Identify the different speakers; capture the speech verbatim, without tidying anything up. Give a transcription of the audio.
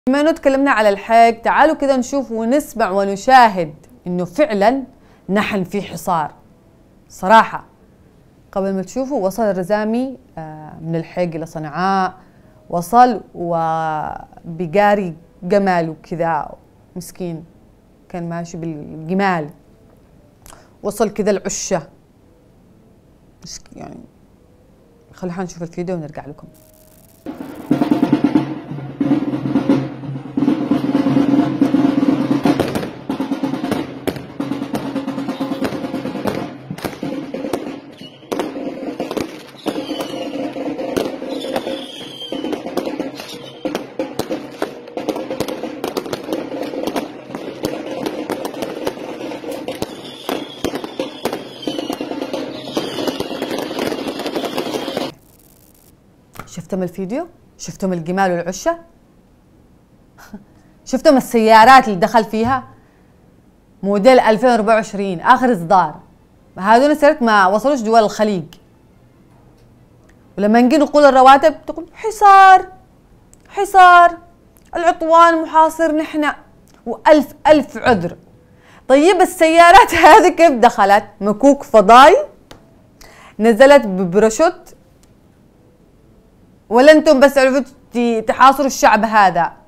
Speaker 1: بما انه تكلمنا على الحج، تعالوا كده نشوف ونسمع ونشاهد انه فعلا نحن في حصار. صراحة قبل ما تشوفوا، وصل الرزامي من الحج الى صنعاء، وصل وبقاري جماله كذا، مسكين كان ماشي بالجمال، وصل كذا العشة يعني. خلينا نشوف الفيديو ونرجع لكم. شفتم الفيديو؟ شفتم الجمال والعشة؟ شفتم السيارات اللي دخل فيها؟ موديل ألفين وأربعة وعشرين آخر إصدار، هذول سيرت ما وصلوش دول الخليج. ولما نجي نقول الرواتب تقول حصار حصار، العطوان محاصر نحن، وألف ألف عذر. طيب السيارات هذه كيف دخلت؟ مكوك فضاي؟ نزلت ببرشوت؟ ولا انتم بس عرفتوا تحاصروا الشعب هذا؟